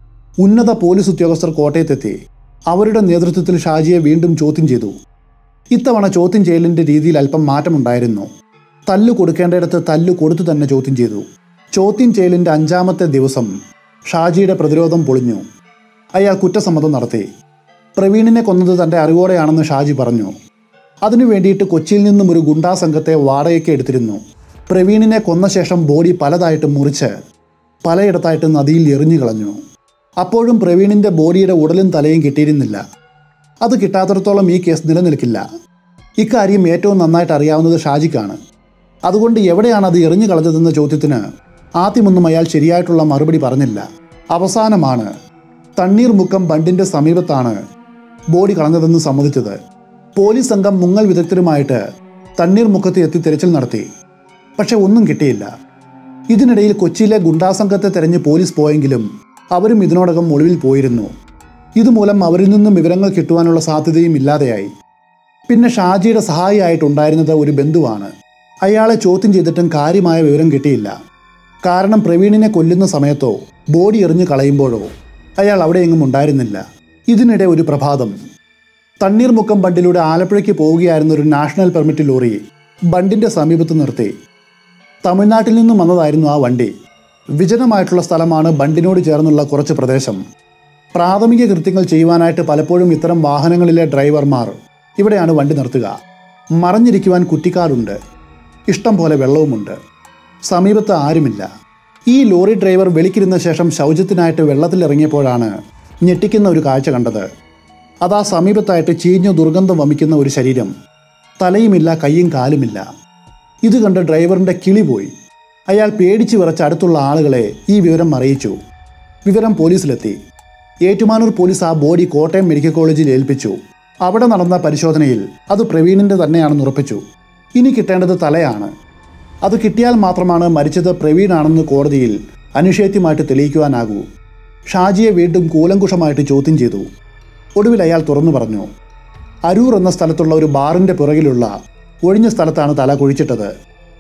ഉന്നത പോലീസ് ഉദ്യോഗസ്ഥർ കോട്ടയത്തെത്തി. അവരുടെ നേതൃത്വത്തിൽ ഷാജിയെ വീണ്ടും ചോദ്യം ചെയ്തു. ഇത്തവണ ചോദ്യം ചെയ്യലിൻ്റെ രീതിയിൽ അല്പം മാറ്റമുണ്ടായിരുന്നു. തല്ലു കൊടുക്കേണ്ടയിടത്ത് തല്ലു കൊടുത്തു തന്നെ ചോദ്യം ചെയ്തു. ചോദ്യം ചെയ്യലിൻ്റെ അഞ്ചാമത്തെ ദിവസം ഷാജിയുടെ പ്രതിരോധം പൊളിഞ്ഞു. അയാൾ കുറ്റസമ്മതം നടത്തി. പ്രവീണിനെ കൊന്നത് തൻ്റെ അറിവോടെയാണെന്ന് ഷാജി പറഞ്ഞു. അതിനു വേണ്ടിയിട്ട് കൊച്ചിയിൽ നിന്നും ഒരു ഗുണ്ടാ സംഘത്തെ വാടകയ്ക്ക് എടുത്തിരുന്നു. പ്രവീണിനെ കൊന്ന ശേഷം ബോഡി പലതായിട്ട് മുറിച്ച് പലയിടത്തായിട്ട് നദിയിൽ എറിഞ്ഞു കളഞ്ഞു. അപ്പോഴും പ്രവീണിൻ്റെ ബോഡിയുടെ ഉടലും തലയും കിട്ടിയിരുന്നില്ല. അത് കിട്ടാത്തിടത്തോളം ഈ കേസ് നിലനിൽക്കില്ല. ഇക്കാര്യം ഏറ്റവും നന്നായിട്ട് അറിയാവുന്നത് ഷാജിക്കാണ്. അതുകൊണ്ട് എവിടെയാണ് അത് എറിഞ്ഞു കളഞ്ഞതെന്ന ചോദ്യത്തിന് ആദ്യമൊന്നും അയാൾ ശരിയായിട്ടുള്ള മറുപടി പറഞ്ഞില്ല. അവസാനമാണ് തണ്ണീർമുക്കം ബണ്ടിൻ്റെ സമീപത്താണ് ബോഡി കളഞ്ഞതെന്ന് സമ്മതിച്ചത്. പോലീസ് സംഘം മുങ്ങൽ വിദഗ്ധരുമായിട്ട് തണ്ണീർമുക്കത്ത് എത്തി തിരച്ചിൽ നടത്തി. പക്ഷെ ഒന്നും കിട്ടിയില്ല. ഇതിനിടയിൽ കൊച്ചിയിലെ ഗുണ്ടാസംഘത്തെ തെരഞ്ഞ് പോലീസ് പോയെങ്കിലും അവരും ഇതിനോടകം ഒളിവിൽ പോയിരുന്നു. ഇതുമൂലം അവരിൽ നിന്നും വിവരങ്ങൾ കിട്ടുവാനുള്ള സാധ്യതയും ഇല്ലാതെയായി. പിന്നെ ഷാജിയുടെ സഹായിയായിട്ടുണ്ടായിരുന്നത് ഒരു ബന്ധുവാണ്. അയാളെ ചോദ്യം ചെയ്തിട്ടും കാര്യമായ വിവരം കിട്ടിയില്ല. കാരണം പ്രവീണിനെ കൊല്ലുന്ന സമയത്തോ ബോഡി എറിഞ്ഞ് കളയുമ്പോഴോ അയാൾ അവിടെയെങ്ങും ഉണ്ടായിരുന്നില്ല. ഇതിനിടെ ഒരു പ്രഭാതം തണ്ണീർമുക്കം ബണ്ടിലൂടെ ആലപ്പുഴയ്ക്ക് പോവുകയായിരുന്ന ഒരു നാഷണൽ പെർമിറ്റ് ലോറി ബണ്ടിൻ്റെ സമീപത്ത് നിർത്തി. തമിഴ്നാട്ടിൽ നിന്നും വന്നതായിരുന്നു ആ വണ്ടി. വിജനമായിട്ടുള്ള സ്ഥലമാണ് ബണ്ടിനോട് ചേർന്നുള്ള കുറച്ച് പ്രദേശം. പ്രാഥമിക കൃത്യങ്ങൾ ചെയ്യുവാനായിട്ട് പലപ്പോഴും ഇത്തരം വാഹനങ്ങളിലെ ഡ്രൈവർമാർ ഇവിടെയാണ് വണ്ടി നിർത്തുക. മറഞ്ഞിരിക്കുവാൻ കുറ്റിക്കാടുണ്ട്. ഇഷ്ടം പോലെ വെള്ളവുമുണ്ട്. സമീപത്ത് ആരുമില്ല. ഈ ലോറി ഡ്രൈവർ വെളിക്കിരുന്ന ശേഷം ശൗചത്തിനായിട്ട് വെള്ളത്തിലിറങ്ങിയപ്പോഴാണ് ഞെട്ടിക്കുന്ന ഒരു കാഴ്ച കണ്ടത്. അതാ സമീപത്തായിട്ട് ചീഞ്ഞു ദുർഗന്ധം വമിക്കുന്ന ഒരു ശരീരം. തലയുമില്ല, കയ്യും കാലുമില്ല. ഇത് കണ്ട് ഡ്രൈവറിൻ്റെ കിളി പോയി. അയാൾ പേടിച്ച് വിറച്ച് അടുത്തുള്ള ആളുകളെ ഈ വിവരം അറിയിച്ചു. വിവരം പോലീസിലെത്തി. ഏറ്റുമാനൂർ പോലീസ് ആ ബോഡി കോട്ടയം മെഡിക്കൽ കോളേജിൽ ഏൽപ്പിച്ചു. അവിടെ നടന്ന പരിശോധനയിൽ അത് പ്രവീണിൻ്റെ തന്നെയാണെന്ന് ഉറപ്പിച്ചു. ഇനി കിട്ടേണ്ടത് തലയാണ്. അത് കിട്ടിയാൽ മാത്രമാണ് മരിച്ചത് പ്രവീണാണെന്ന് കോടതിയിൽ അനിഷേധ്യമായിട്ട് തെളിയിക്കുവാനാകൂ. ഷാജിയെ വീണ്ടും കൂലങ്കുഷമായിട്ട് ചോദ്യം ചെയ്തു. ഒടുവിൽ അയാൾ തുറന്നു പറഞ്ഞു, അരൂർ എന്ന സ്ഥലത്തുള്ള ഒരു ബാറിൻ്റെ പുറകിലുള്ള ഒഴിഞ്ഞ സ്ഥലത്താണ് തല കുഴിച്ചിട്ടത്.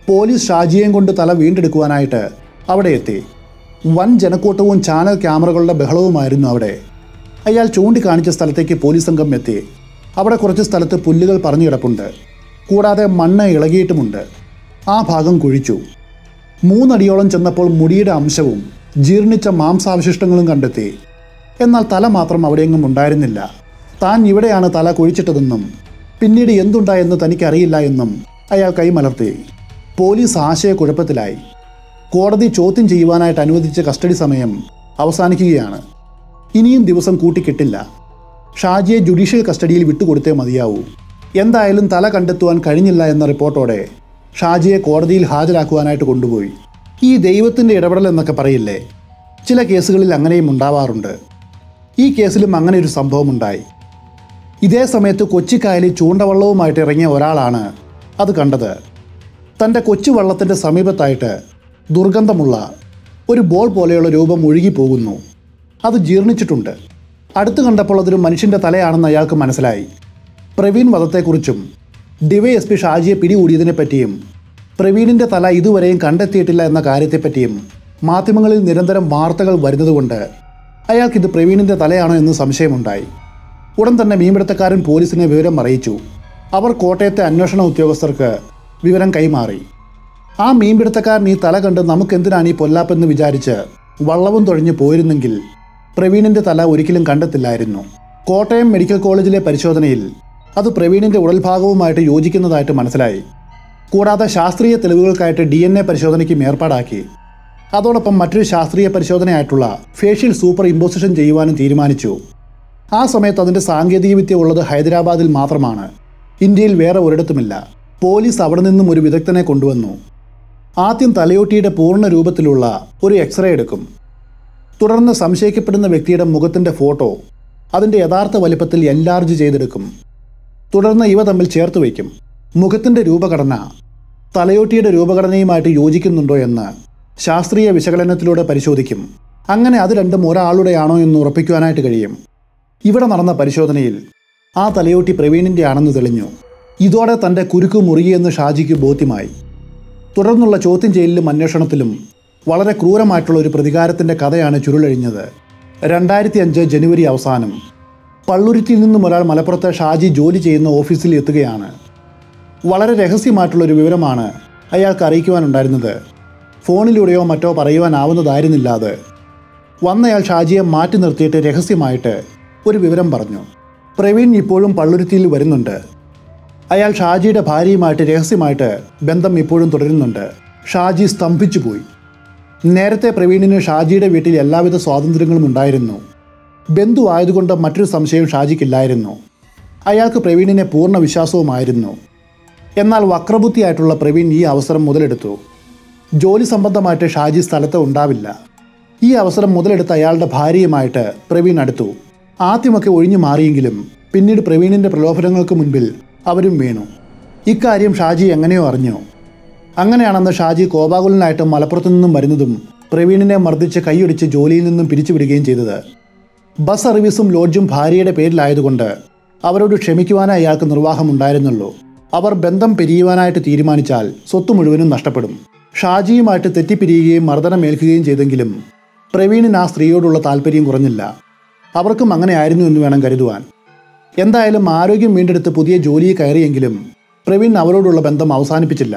പോലീസ് ഷാജിയെയും കൊണ്ട് തല വീണ്ടെടുക്കുവാനായിട്ട് അവിടെ എത്തി. വൻ ജനക്കൂട്ടവും ചാനൽ ക്യാമറകളുടെ ബഹളവുമായിരുന്നു അവിടെ. അയാൾ ചൂണ്ടിക്കാണിച്ച സ്ഥലത്തേക്ക് പോലീസ് സംഘം എത്തി. അവിടെ കുറച്ച് സ്ഥലത്ത് പുല്ലുകൾ പറഞ്ഞു കിടപ്പുണ്ട്. കൂടാതെ മണ്ണ് ഇളകിയിട്ടുമുണ്ട്. ആ ഭാഗം കുഴിച്ചു. മൂന്നടിയോളം ചെന്നപ്പോൾ മുടിയുടെ അംശവും ജീർണിച്ച മാംസാവശിഷ്ടങ്ങളും കണ്ടെത്തി. എന്നാൽ തല മാത്രം അവിടെയെങ്ങും ഉണ്ടായിരുന്നില്ല. താൻ ഇവിടെയാണ് തല കുഴിച്ചിട്ടതെന്നും പിന്നീട് എന്തുണ്ടായെന്ന് തനിക്കറിയില്ല എന്നും അയാൾ കൈമലർത്തി. പോലീസ് ആശയക്കുഴപ്പത്തിലായി. കോടതി ചോദ്യം ചെയ്യുവാനായിട്ട് അനുവദിച്ച കസ്റ്റഡി സമയം അവസാനിക്കുകയാണ്. ഇനിയും ദിവസം കൂട്ടിക്കിട്ടില്ല. ഷാജിയെ ജുഡീഷ്യൽ കസ്റ്റഡിയിൽ വിട്ടുകൊടുത്തേ മതിയാവൂ. എന്തായാലും തല കണ്ടെത്തുവാൻ കഴിഞ്ഞില്ല എന്ന റിപ്പോർട്ടോടെ ഷാജിയെ കോടതിയിൽ ഹാജരാക്കുവാനായിട്ട് കൊണ്ടുപോയി. ഈ ദൈവത്തിൻ്റെ ഇടപെടൽ എന്നൊക്കെ പറയില്ലേ, ചില കേസുകളിൽ അങ്ങനെയും ഉണ്ടാവാറുണ്ട്. ഈ കേസിലും അങ്ങനെ ഒരു സംഭവമുണ്ടായി. ഇതേ സമയത്ത് കൊച്ചിക്കായലിൽ ചൂണ്ടവള്ളവുമായിട്ട് ഇറങ്ങിയ ഒരാളാണ് അത് കണ്ടത്. തൻ്റെ കൊച്ചു വള്ളത്തിൻ്റെ സമീപത്തായിട്ട് ദുർഗന്ധമുള്ള ഒരു ബോൾ പോലെയുള്ള രൂപം ഒഴുകിപ്പോകുന്നു. അത് ജീർണിച്ചിട്ടുണ്ട്. അടുത്ത് കണ്ടപ്പോൾ അതൊരു മനുഷ്യൻ്റെ തലയാണെന്ന് അയാൾക്ക് മനസ്സിലായി. പ്രവീൺ വധത്തെക്കുറിച്ചും ഡിവൈഎസ്പി ഷാജിയെ പിടികൂടിയതിനെപ്പറ്റിയും പ്രവീണിൻ്റെ തല ഇതുവരെയും കണ്ടെത്തിയിട്ടില്ല എന്ന കാര്യത്തെപ്പറ്റിയും മാധ്യമങ്ങളിൽ നിരന്തരം വാർത്തകൾ വരുന്നതുകൊണ്ട് അയാൾക്കിത് പ്രവീണിൻ്റെ തലയാണോ എന്ന് സംശയമുണ്ടായി. ഉടൻ തന്നെ മീൻപിടുത്തക്കാരൻ പോലീസിനെ വിവരം അറിയിച്ചു. അവർ കോട്ടയത്തെ അന്വേഷണ ഉദ്യോഗസ്ഥർക്ക് വിവരം കൈമാറി. ആ മീൻപിടുത്തക്കാരൻ ഈ തല കണ്ട് നമുക്കെന്തിനാണ് ഈ പൊല്ലാപ്പെന്ന് വിചാരിച്ച് വള്ളവും തുഴഞ്ഞ് പോയിരുന്നെങ്കിൽ പ്രവീണിൻ്റെ തല ഒരിക്കലും കണ്ടെത്തില്ലായിരുന്നു. കോട്ടയം മെഡിക്കൽ കോളേജിലെ പരിശോധനയിൽ അത് പ്രവീണിൻ്റെ ഉടൽഭാഗവുമായിട്ട് യോജിക്കുന്നതായിട്ട് മനസ്സിലായി. കൂടാതെ ശാസ്ത്രീയ തെളിവുകൾക്കായിട്ട് ഡി എൻ എ പരിശോധനയ്ക്കും ഏർപ്പാടാക്കി. അതോടൊപ്പം മറ്റൊരു ശാസ്ത്രീയ പരിശോധനയായിട്ടുള്ള ഫേഷ്യൽ സൂപ്പർ ഇമ്പോസിഷൻ ചെയ്യുവാനും തീരുമാനിച്ചു. ആ സമയത്ത് അതിൻ്റെ സാങ്കേതികവിദ്യ ഉള്ളത് ഹൈദരാബാദിൽ മാത്രമാണ്. ഇന്ത്യയിൽ വേറെ ഒരിടത്തുമില്ല. പോലീസ് അവിടെ നിന്നും ഒരു വിദഗ്ധനെ കൊണ്ടുവന്നു. ആദ്യം തലയോട്ടിയുടെ പൂർണ്ണ രൂപത്തിലുള്ള ഒരു എക്സ്റേ എടുക്കും. തുടർന്ന് സംശയിക്കപ്പെടുന്ന വ്യക്തിയുടെ മുഖത്തിൻ്റെ ഫോട്ടോ അതിൻ്റെ യഥാർത്ഥ വലിപ്പത്തിൽ എൻലാർജ് ചെയ്തെടുക്കും. തുടർന്ന് ഇവ തമ്മിൽ ചേർത്ത് വയ്ക്കും. മുഖത്തിൻ്റെ രൂപഘടന തലയോട്ടിയുടെ രൂപഘടനയുമായിട്ട് യോജിക്കുന്നുണ്ടോ എന്ന് ശാസ്ത്രീയ വിശകലനത്തിലൂടെ പരിശോധിക്കും. അങ്ങനെ അത് രണ്ടും ഒരാളുടെയാണോ എന്ന് ഉറപ്പിക്കുവാനായിട്ട് കഴിയും. ഇവിടെ നടന്ന പരിശോധനയിൽ ആ തലയോട്ടി പ്രവീണിൻ്റെ ആണെന്ന് തെളിഞ്ഞു. ഇതോടെ തൻ്റെ കുരുക്ക് മുറുകിയെന്ന് ഷാജിക്ക് ബോധ്യമായി. തുടർന്നുള്ള ചോദ്യം ചെയ്യലിലും അന്വേഷണത്തിലും വളരെ ക്രൂരമായിട്ടുള്ള ഒരു പ്രതികാരത്തിൻ്റെ കഥയാണ് ചുരുളഴിഞ്ഞത്. രണ്ടായിരത്തി അഞ്ച് ജനുവരി അവസാനം പള്ളുരുത്തിയിൽ നിന്നും ഒരാൾ മലപ്പുറത്തെ ഷാജി ജോലി ചെയ്യുന്ന ഓഫീസിൽ എത്തുകയാണ്. വളരെ രഹസ്യമായിട്ടുള്ളൊരു വിവരമാണ് അയാൾക്ക് അറിയിക്കുവാനുണ്ടായിരുന്നത്. ഫോണിലൂടെയോ മറ്റോ പറയുവാനാവുന്നതായിരുന്നില്ല അത്. വന്നയാൾ ഷാജിയെ മാറ്റി നിർത്തിയിട്ട് രഹസ്യമായിട്ട് ഒരു വിവരം പറഞ്ഞു. പ്രവീൺ ഇപ്പോഴും പള്ളുരുത്തിയിൽ വരുന്നുണ്ട്. അയാൾ ഷാജിയുടെ ഭാര്യയുമായിട്ട് രഹസ്യമായിട്ട് ബന്ധം ഇപ്പോഴും തുടരുന്നുണ്ട്. ഷാജി സ്തംഭിച്ചു പോയി. നേരത്തെ പ്രവീണിന് ഷാജിയുടെ വീട്ടിൽ എല്ലാവിധ സ്വാതന്ത്ര്യങ്ങളും ഉണ്ടായിരുന്നു. ബന്ധു ആയതുകൊണ്ട് മറ്റൊരു സംശയം ഷാജിക്കില്ലായിരുന്നു. അയാൾക്ക് പ്രവീണിനെ പൂർണ്ണ വിശ്വാസവുമായിരുന്നു. എന്നാൽ വക്രബുദ്ധിയായിട്ടുള്ള പ്രവീൺ ഈ അവസരം മുതലെടുത്തു. ജോലി സംബന്ധമായിട്ട് ഷാജി സ്ഥലത്ത് ഉണ്ടാവില്ല. ഈ അവസരം മുതലെടുത്ത് അയാളുടെ ഭാര്യയുമായിട്ട് പ്രവീൺ അടുത്തു. ആദ്യമൊക്കെ ഒഴിഞ്ഞു മാറിയെങ്കിലും പിന്നീട് പ്രവീണിൻ്റെ പ്രലോഭനങ്ങൾക്ക് മുൻപിൽ അവരും വീണു. ഇക്കാര്യം ഷാജി എങ്ങനെയോ അറിഞ്ഞു. അങ്ങനെയാണെന്ന് ഷാജി കോപാകുലനായിട്ട് മലപ്പുറത്തു നിന്നും വരുന്നതും പ്രവീണിനെ മർദ്ദിച്ച് കൈയൊടിച്ച് ജോലിയിൽ നിന്നും പിരിച്ചുവിടുകയും ചെയ്തത്. ബസ് സർവീസും ലോഡ്ജും ഭാര്യയുടെ പേരിലായതുകൊണ്ട് അവരോട് ക്ഷമിക്കുവാനേ അയാൾക്ക് നിർവാഹമുണ്ടായിരുന്നുള്ളൂ. അവർ ബന്ധം പിരിയുവാനായിട്ട് തീരുമാനിച്ചാൽ സ്വത്ത് മുഴുവനും നഷ്ടപ്പെടും. ഷാജിയുമായിട്ട് തെറ്റിപ്പിരിയുകയും മർദ്ദനമേൽക്കുകയും ചെയ്തെങ്കിലും പ്രവീണിന് ആ സ്ത്രീയോടുള്ള താല്പര്യം കുറഞ്ഞില്ല. അവർക്കും അങ്ങനെ ആയിരുന്നു എന്ന് വേണം കരുതുവാൻ. എന്തായാലും ആരോഗ്യം വീണ്ടെടുത്ത് പുതിയ ജോലിയിൽ കയറിയെങ്കിലും പ്രവീൺ അവരോടുള്ള ബന്ധം അവസാനിപ്പിച്ചില്ല.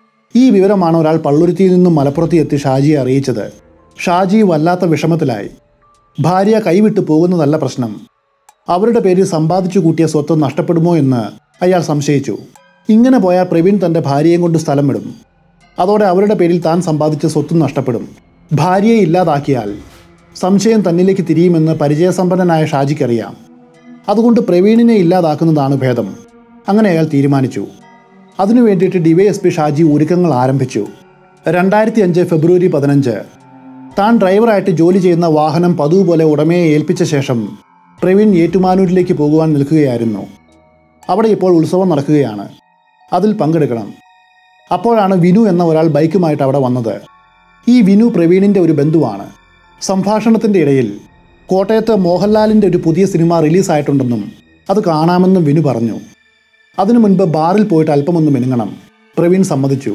ഈ വിവരമാണ് ഒരാൾ പള്ളുരുത്തിയിൽ നിന്നും മലപ്പുറത്ത് എത്തി ഷാജിയെ അറിയിച്ചത്. ഷാജി വല്ലാത്ത വിഷമത്തിലായി. ഭാര്യ കൈവിട്ടു പോകുന്നതല്ല പ്രശ്നം, അവരുടെ പേരിൽ സമ്പാദിച്ചു കൂട്ടിയ സ്വത്ത് നഷ്ടപ്പെടുമോ എന്ന് അയാൾ സംശയിച്ചു. ഇങ്ങനെ പോയാൽ പ്രവീൺ തൻ്റെ ഭാര്യയും കൊണ്ട് സ്ഥലം വിടും. അതോടെ അവരുടെ പേരിൽ താൻ സമ്പാദിച്ച സ്വത്തും നഷ്ടപ്പെടും. ഭാര്യയെ ഇല്ലാതാക്കിയാൽ സംശയം തന്നിലേക്ക് തിരിയുമെന്ന് പരിചയസമ്പന്നനായ ഷാജിക്കറിയാം. അതുകൊണ്ട് പ്രവീണിനെ ഇല്ലാതാക്കുന്നതാണ് ഭേദം. അങ്ങനെ അയാൾ തീരുമാനിച്ചു. അതിനു വേണ്ടിയിട്ട് ഡിവൈഎസ്പി ഷാജി ഒരുക്കങ്ങൾ ആരംഭിച്ചു. രണ്ടായിരത്തി അഞ്ച് ഫെബ്രുവരി പതിനഞ്ച് താൻ ഡ്രൈവറായിട്ട് ജോലി ചെയ്യുന്ന വാഹനം പതിവ് പോലെ ഉടമയെ ഏൽപ്പിച്ച ശേഷം പ്രവീൺ ഏറ്റുമാനൂരിലേക്ക് പോകുവാൻ നിൽക്കുകയായിരുന്നു. അവിടെ ഇപ്പോൾ ഉത്സവം നടക്കുകയാണ്. അതിൽ പങ്കെടുക്കണം. അപ്പോഴാണ് വിനു എന്ന ഒരാൾ ബൈക്കുമായിട്ട് അവിടെ വന്നത്. ഈ വിനു പ്രവീണിൻ്റെ ഒരു ബന്ധുവാണ്. സംഭാഷണത്തിൻ്റെ ഇടയിൽ കോട്ടയത്ത് മോഹൻലാലിൻ്റെ ഒരു പുതിയ സിനിമ റിലീസായിട്ടുണ്ടെന്നും അത് കാണാമെന്നും വിനു പറഞ്ഞു. അതിനു മുൻപ് ബാറിൽ പോയിട്ട് അല്പമൊന്ന് മിനുങ്ങണം. പ്രവീൺ സമ്മതിച്ചു.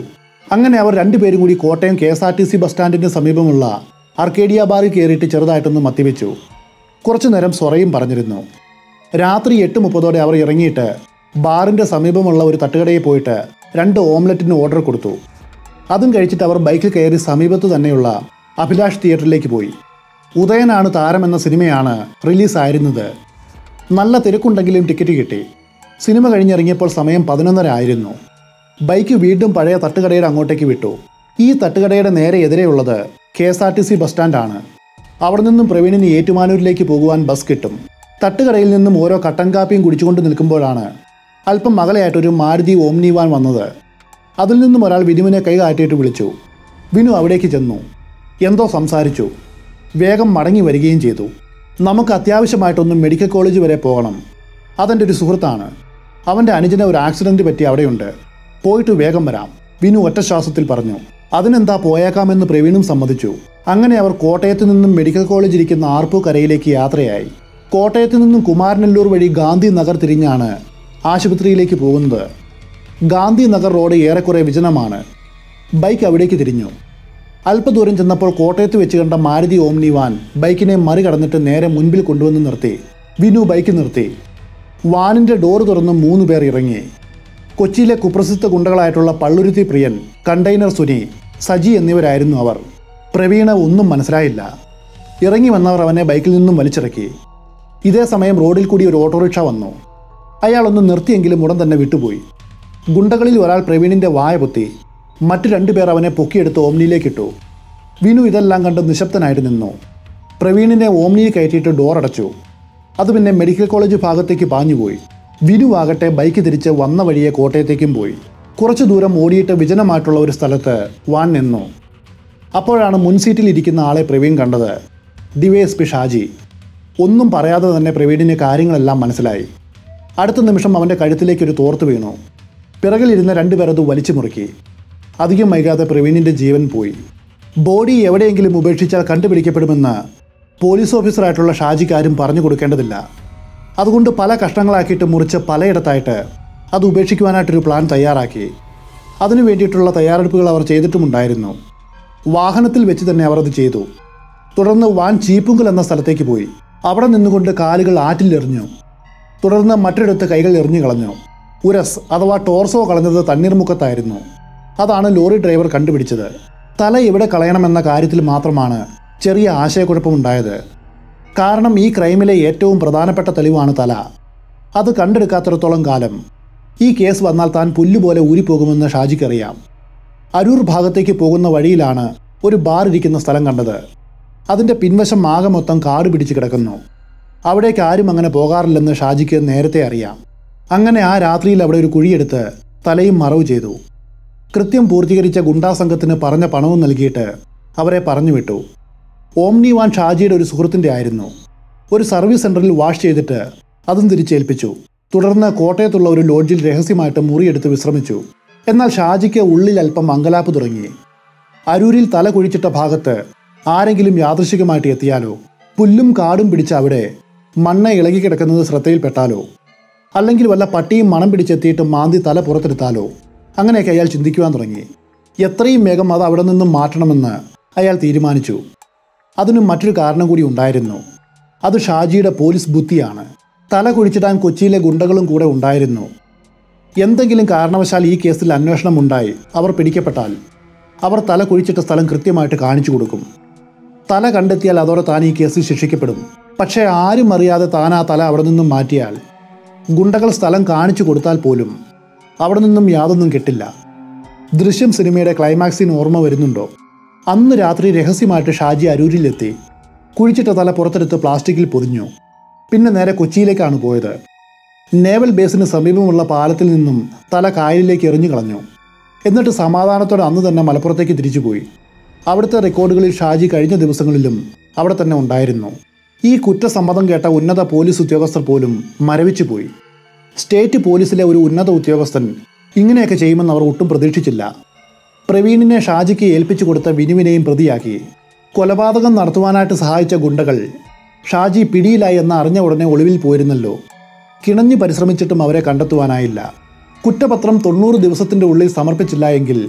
അങ്ങനെ അവർ രണ്ടുപേരും കൂടി Kottayam K S R T C bus സ്റ്റാൻഡിന് സമീപമുള്ള അർക്കേഡിയ ബാറിൽ കയറിയിട്ട് ചെറുതായിട്ടൊന്ന് മദ്യപിച്ചു. കുറച്ചു നേരം സൊറയും പറഞ്ഞിരുന്നു. രാത്രി എട്ട് മുപ്പതോടെ അവർ ഇറങ്ങിയിട്ട് ബാറിൻ്റെ സമീപമുള്ള ഒരു തട്ടുകടയിൽ പോയിട്ട് രണ്ട് ഓംലെറ്റിന് ഓർഡർ കൊടുത്തു. അതും കഴിച്ചിട്ട് അവർ ബൈക്കിൽ കയറി സമീപത്ത് തന്നെയുള്ള അഭിലാഷ് തിയേറ്ററിലേക്ക് പോയി. ഉദയനാണ് താരം എന്ന സിനിമയാണ് റിലീസായിരുന്നത്. നല്ല തിരക്കുണ്ടെങ്കിലും ടിക്കറ്റ് കിട്ടി. സിനിമ കഴിഞ്ഞിറങ്ങിയപ്പോൾ സമയം പതിനൊന്നര ആയിരുന്നു. ബൈക്ക് വീണ്ടും പഴയ തട്ടുകടയുടെ അങ്ങോട്ടേക്ക് വിട്ടു. ഈ തട്ടുകടയുടെ നേരെ എതിരെയുള്ളത് K S R T C bus സ്റ്റാൻഡാണ്. അവിടെ നിന്നും പ്രവീണിന് ഏറ്റുമാനൂരിലേക്ക് പോകുവാൻ ബസ് കിട്ടും. തട്ടുകടയിൽ നിന്നും ഓരോ കട്ടൻ കാപ്പിയും കുടിച്ചുകൊണ്ട് നിൽക്കുമ്പോഴാണ് അല്പം അകലെയായിട്ടൊരു മാരുതി ഓംനി വാൻ വന്നത്. അതിൽ നിന്നും ഒരാൾ വിനുവിനെ കൈ കാട്ടിയിട്ട് വിളിച്ചു. വിനു അവിടേക്ക് ചെന്നു. എന്തോ സംസാരിച്ചു. വേഗം മടങ്ങി വരികയും ചെയ്തു. നമുക്ക് അത്യാവശ്യമായിട്ടൊന്നും മെഡിക്കൽ കോളേജ് വരെ പോകണം. അതെൻ്റെ ഒരു സുഹൃത്താണ്. അവൻ്റെ അനുജന് ഒരു ആക്സിഡൻറ്റ് പറ്റി അവിടെയുണ്ട്. പോയിട്ട് വേഗം വരാം, വിനു ഒറ്റ ശ്വാസത്തിൽ പറഞ്ഞു. അതിനെന്താ, പോയേക്കാമെന്ന് പ്രവീണും സമ്മതിച്ചു. അങ്ങനെ അവർ കോട്ടയത്ത് നിന്നും മെഡിക്കൽ കോളേജ് ഇരിക്കുന്ന ആർപ്പു കരയിലേക്ക് യാത്രയായി. കോട്ടയത്ത് നിന്നും കുമാരനെല്ലൂർ വഴി ഗാന്ധി നഗർ തിരിഞ്ഞാണ് ആശുപത്രിയിലേക്ക് പോകുന്നത്. ഗാന്ധി നഗർ റോഡ് ഏറെക്കുറെ വിജനമാണ്. ബൈക്ക് അവിടേക്ക് തിരിഞ്ഞു. അല്പദൂരം ചെന്നപ്പോൾ കോട്ടയത്ത് വെച്ച് കണ്ട മാരുതി ഓംനി വാൻ ബൈക്കിനെ മറികടന്നിട്ട് നേരെ മുൻപിൽ കൊണ്ടുവന്ന് നിർത്തി. വിനു ബൈക്ക് നിർത്തി. വാനിൻ്റെ ഡോറ് തുറന്ന് മൂന്ന് പേർ ഇറങ്ങി. കൊച്ചിയിലെ കുപ്രസിദ്ധ ഗുണ്ടകളായിട്ടുള്ള പള്ളുരുത്തി പ്രിയൻ, കണ്ടെയ്നർ സുനി, ഷാജി എന്നിവരായിരുന്നു അവർ. പ്രവീണ് ഒന്നും മനസ്സിലായില്ല. ഇറങ്ങി വന്നവർ അവനെ ബൈക്കിൽ നിന്നും വലിച്ചിറക്കി. ഇതേ സമയം റോഡിൽ കൂടി ഒരു ഓട്ടോറിക്ഷ വന്നു. അയാളൊന്ന് നിർത്തിയെങ്കിലും ഉടൻ തന്നെ വിട്ടുപോയി. ഗുണ്ടകളിൽ ഒരാൾ പ്രവീണിൻ്റെ വായ പൊത്തി. മറ്റു രണ്ടുപേർ അവനെ പൊക്കിയെടുത്ത് ഓംനിയിലേക്കിട്ടു. വിനു ഇതെല്ലാം കണ്ട് നിശബ്ദനായിട്ട് നിന്നു. പ്രവീണിനെ ഓംനിയിൽ കയറ്റിയിട്ട് ഡോറടച്ചു. അത് പിന്നെ മെഡിക്കൽ കോളേജ് ഭാഗത്തേക്ക് പാഞ്ഞുപോയി. വിനു ആകട്ടെ ബൈക്ക് തിരിച്ച് വന്ന വഴിയെ കോട്ടയത്തേക്കും പോയി. കുറച്ചു ദൂരം ഓടിയിട്ട് വിജനമായിട്ടുള്ള ഒരു സ്ഥലത്ത് വാൻ നിന്നു. അപ്പോഴാണ് മുൻ സീറ്റിൽ ഇരിക്കുന്ന ആളെ പ്രവീൺ കണ്ടത്. ഡിവൈഎസ്പി ഷാജി. ഒന്നും പറയാതെ തന്നെ പ്രവീണിന് കാര്യങ്ങളെല്ലാം മനസ്സിലായി. അടുത്ത നിമിഷം അവൻ്റെ കഴുത്തിലേക്കൊരു തോർത്ത് വീണു. പിറകിലിരുന്ന രണ്ടുപേർ അത് വലിച്ചു മുറുക്കി. അധികം വൈകാതെ പ്രവീണിൻ്റെ ജീവൻ പോയി. ബോഡി എവിടെയെങ്കിലും ഉപേക്ഷിച്ചാൽ കണ്ടുപിടിക്കപ്പെടുമെന്ന് പോലീസ് ഓഫീസറായിട്ടുള്ള ഷാജിക്കാരും പറഞ്ഞു കൊടുക്കേണ്ടതില്ല. അതുകൊണ്ട് പല കഷ്ണങ്ങളാക്കിയിട്ട് മുറിച്ച് പലയിടത്തായിട്ട് അത് ഉപേക്ഷിക്കുവാനായിട്ടൊരു പ്ലാൻ തയ്യാറാക്കി. അതിനു വേണ്ടിയിട്ടുള്ള തയ്യാറെടുപ്പുകൾ അവർ ചെയ്തിട്ടുമുണ്ടായിരുന്നു. വാഹനത്തിൽ വെച്ച് തന്നെ അവർ അത് ചെയ്തു. തുടർന്ന് വാൻ ചീപ്പുങ്കൽ എന്ന സ്ഥലത്തേക്ക് പോയി. അവിടെ നിന്നുകൊണ്ട് കാലുകൾ ആറ്റിലെറിഞ്ഞു. തുടർന്ന് മറ്റൊരിടത്ത് കൈകൾ എറിഞ്ഞു കളഞ്ഞു. ഉരസ് അഥവാ ടോർസോ കളഞ്ഞത് തണ്ണീർമുക്കത്തായിരുന്നു. അതാണ് ലോറി ഡ്രൈവർ കണ്ടുപിടിച്ചത്. തല എവിടെ കളയണമെന്ന കാര്യത്തിൽ മാത്രമാണ് ചെറിയ ആശയക്കുഴപ്പമുണ്ടായത്. കാരണം ഈ ക്രൈമിലെ ഏറ്റവും പ്രധാനപ്പെട്ട തെളിവാണ് തല. അത് കണ്ടെടുക്കാത്തിടത്തോളം കാലം ഈ കേസ് വന്നാൽ താൻ പുല്ലുപോലെ ഊരിപ്പോകുമെന്ന് ഷാജിക്കറിയാം. അരൂർ ഭാഗത്തേക്ക് പോകുന്ന വഴിയിലാണ് ഒരു ബാർ ഇരിക്കുന്ന സ്ഥലം കണ്ടത്. അതിൻ്റെ പിൻവശം ആകെ മൊത്തം കാട് പിടിച്ച് കിടക്കുന്നു. അവിടേക്ക് ആരും അങ്ങനെ പോകാറില്ലെന്ന് ഷാജിക്ക് നേരത്തെ അറിയാം. അങ്ങനെ ആ രാത്രിയിൽ അവിടെ ഒരു കുഴിയെടുത്ത് തലയും മറവ് ചെയ്തു. കൃത്യം പൂർത്തീകരിച്ച ഗുണ്ടാസംഘത്തിന് പറഞ്ഞ പണവും നൽകിയിട്ട് അവരെ പറഞ്ഞു വിട്ടു. ഓംനി വാൻ ഷാജിയുടെ ഒരു സുഹൃത്തിൻ്റെ ആയിരുന്നു. ഒരു സർവീസ് സെൻ്ററിൽ വാഷ് ചെയ്തിട്ട് അതും തിരിച്ചേൽപ്പിച്ചു. തുടർന്ന് കോട്ടയത്തുള്ള ഒരു ലോഡ്ജിൽ രഹസ്യമായിട്ട് മുറിയെടുത്ത് വിശ്രമിച്ചു. എന്നാൽ ഷാജിക്ക് ഉള്ളിൽ അല്പം അങ്കലാപ്പ് തുടങ്ങി. അരൂരിൽ തല കുഴിച്ചിട്ട ഭാഗത്ത് ആരെങ്കിലും യാദൃശികമായിട്ട് എത്തിയാലോ, പുല്ലും കാടും പിടിച്ച അവിടെ മണ്ണ് ഇളകി കിടക്കുന്നത് ശ്രദ്ധയിൽപ്പെട്ടാലോ, അല്ലെങ്കിൽ വല്ല പട്ടിയും മണം പിടിച്ചെത്തിയിട്ട് മാന്തി തല പുറത്തെടുത്താലോ, അങ്ങനെയൊക്കെ അയാൾ ചിന്തിക്കുവാൻ തുടങ്ങി. എത്രയും വേഗം അത് അവിടെ നിന്നും മാറ്റണമെന്ന് അയാൾ തീരുമാനിച്ചു. അതിനും മറ്റൊരു കാരണം കൂടി ഉണ്ടായിരുന്നു. അത് ഷാജിയുടെ പോലീസ് ബുദ്ധിയാണ്. തല കുഴിച്ചിടാൻ കൊച്ചിയിലെ ഗുണ്ടകളും കൂടെ ഉണ്ടായിരുന്നു. എന്തെങ്കിലും കാരണവശാൽ ഈ കേസിൽ അന്വേഷണം ഉണ്ടായി അവർ പിടിക്കപ്പെട്ടാൽ അവർ തല കുഴിച്ചിട്ട സ്ഥലം കൃത്യമായിട്ട് കാണിച്ചു കൊടുക്കും. തല കണ്ടെത്തിയാൽ അതോടെ താൻ ഈ കേസിൽ ശിക്ഷിക്കപ്പെടും. പക്ഷേ ആരും അറിയാതെ താൻ ആ തല അവിടെ നിന്നും മാറ്റിയാൽ, ഗുണ്ടകൾ സ്ഥലം കാണിച്ചു കൊടുത്താൽ പോലും അവിടെ നിന്നും യാതൊന്നും കിട്ടില്ല. ദൃശ്യം സിനിമയുടെ ക്ലൈമാക്സിന് ഓർമ്മ വരുന്നുണ്ടോ? അന്ന് രാത്രി രഹസ്യമായിട്ട് ഷാജി അരൂരിലെത്തി. കുഴിച്ചിട്ട തല പുറത്തെടുത്ത് പ്ലാസ്റ്റിക്കിൽ പൊതിഞ്ഞു. പിന്നെ നേരെ കൊച്ചിയിലേക്കാണ് പോയത്. നേവൽ ബേസിന് സമീപമുള്ള പാലത്തിൽ നിന്നും തല കായലിലേക്ക് എറിഞ്ഞു കളഞ്ഞു. എന്നിട്ട് സമാധാനത്തോടെ അന്ന് തന്നെ മലപ്പുറത്തേക്ക് തിരിച്ചുപോയി. അവിടുത്തെ റെക്കോർഡുകളിൽ ഷാജി കഴിഞ്ഞ ദിവസങ്ങളിലും അവിടെ തന്നെ ഉണ്ടായിരുന്നു. ഈ കുറ്റസമ്മതം കേട്ട ഉന്നത പോലീസ് ഉദ്യോഗസ്ഥർ പോലും മരവിച്ചു പോയി. സ്റ്റേറ്റ് പോലീസിലെ ഒരു ഉന്നത ഉദ്യോഗസ്ഥൻ ഇങ്ങനെയൊക്കെ ചെയ്യുമെന്ന് അവർ ഒട്ടും പ്രതീക്ഷിച്ചില്ല. പ്രവീണിനെ ഷാജിക്ക് ഏൽപ്പിച്ചു കൊടുത്ത വിനുവിനെയും പ്രതിയാക്കി. കൊലപാതകം നടത്തുവാനായിട്ട് സഹായിച്ച ഗുണ്ടകൾ ഷാജി പിടിയിലായി എന്ന് അറിഞ്ഞ ഉടനെ ഒളിവിൽ പോയിരുന്നല്ലോ. കിണഞ്ഞു പരിശ്രമിച്ചിട്ടും അവരെ കണ്ടെത്തുവാനായില്ല. കുറ്റപത്രം തൊണ്ണൂറ് ദിവസത്തിൻ്റെ ഉള്ളിൽ സമർപ്പിച്ചില്ല എങ്കിൽ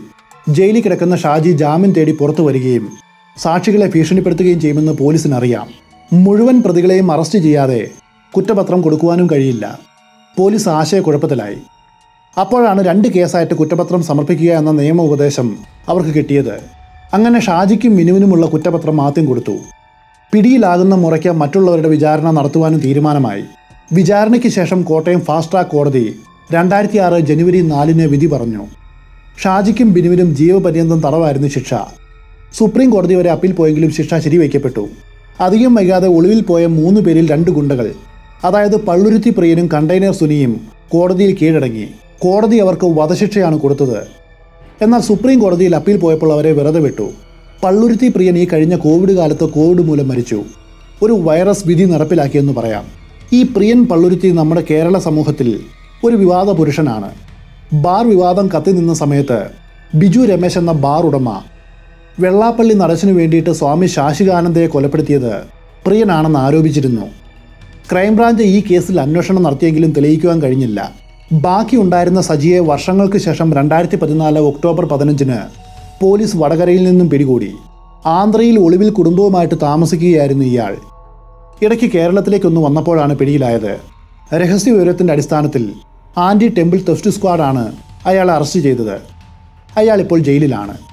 ജയിലിൽ കിടക്കുന്ന ഷാജി ജാമ്യം തേടി പുറത്തു വരികയും സാക്ഷികളെ ഭീഷണിപ്പെടുത്തുകയും ചെയ്യുമെന്ന് പോലീസിനറിയാം. മുഴുവൻ പ്രതികളെയും അറസ്റ്റ് ചെയ്യാതെ കുറ്റപത്രം കൊടുക്കുവാനും കഴിയില്ല. പോലീസ് ആശയക്കുഴപ്പത്തിലായി. അപ്പോഴാണ് രണ്ട് കേസായിട്ട് കുറ്റപത്രം സമർപ്പിക്കുക എന്ന നിയമ ഉപദേശം അവർക്ക് കിട്ടിയത്. അങ്ങനെ ഷാജിക്കും മിനുവിനുമുള്ള കുറ്റപത്രം ആദ്യം കൊടുത്തു. പിടിയിലാകുന്ന മുറയ്ക്ക് മറ്റുള്ളവരുടെ വിചാരണ നടത്തുവാനും തീരുമാനമായി. വിചാരണയ്ക്ക് ശേഷം കോട്ടയം ഫാസ്റ്റ് ട്രാക്ക് കോടതി രണ്ടായിരത്തി ആറ് ജനുവരി നാലിന് വിധി പറഞ്ഞു. ഷാജിക്കും ബിനുവിനും ജീവപര്യന്തം തടവായിരുന്നു ശിക്ഷ. സുപ്രീം കോടതി വരെ അപ്പീൽ പോയെങ്കിലും ശിക്ഷ ശരിവയ്ക്കപ്പെട്ടു. അധികം വൈകാതെ ഒളിവിൽ പോയ മൂന്ന് പേരിൽ രണ്ട് ഗുണ്ടകൾ, അതായത് പള്ളുരുത്തി പ്രിയനും കണ്ടെയ്നർ സുനിയും കോടതിയിൽ കീഴടങ്ങി. കോടതി അവർക്ക് വധശിക്ഷയാണ് കൊടുത്തത്. എന്നാൽ സുപ്രീം കോടതിയിൽ അപ്പീൽ പോയപ്പോൾ അവരെ വെറുതെ വിട്ടു. പള്ളുരുത്തി പ്രിയൻ ഈ കഴിഞ്ഞ കോവിഡ് കാലത്ത് കോവിഡ് മൂലം മരിച്ചു. ഒരു വൈറസ് വിധി നടപ്പിലാക്കിയെന്ന് പറയാം. ഈ പ്രിയൻ പള്ളുരുത്തി നമ്മുടെ കേരള സമൂഹത്തിൽ ഒരു വിവാദ പുരുഷനാണ്. ബാർ വിവാദം കത്തി നിന്ന സമയത്ത് ബിജു രമേശ് എന്ന ബാർ ഉടമ വെള്ളാപ്പള്ളി നടേശനു വേണ്ടിയിട്ട് സ്വാമി ശാശികാനന്ദയെ കൊലപ്പെടുത്തിയത് പ്രിയനാണെന്ന് ആരോപിച്ചിരുന്നു. ക്രൈംബ്രാഞ്ച് ഈ കേസിൽ അന്വേഷണം നടത്തിയെങ്കിലും തെളിയിക്കുവാൻ കഴിഞ്ഞില്ല. ബാക്കിയുണ്ടായിരുന്ന സജിയെ വർഷങ്ങൾക്ക് ശേഷം രണ്ടായിരത്തി പതിനാല് ഒക്ടോബർ പതിനഞ്ചിന് പോലീസ് വടകരയിൽ നിന്നും പിടികൂടി. ആന്ധ്രയിൽ ഒളിവിൽ കുടുംബവുമായിട്ട് താമസിക്കുകയായിരുന്നു ഇയാൾ. ഇടയ്ക്ക് കേരളത്തിലേക്കൊന്ന് വന്നപ്പോഴാണ് പിടിയിലായത്. രഹസ്യ വിവരത്തിൻ്റെ അടിസ്ഥാനത്തിൽ ആൻറ്റി ടെമ്പിൾ തെഫ്റ്റ് സ്ക്വാഡാണ് അയാളെ അറസ്റ്റ് ചെയ്തത്. അയാൾ ഇപ്പോൾ ജയിലിലാണ്.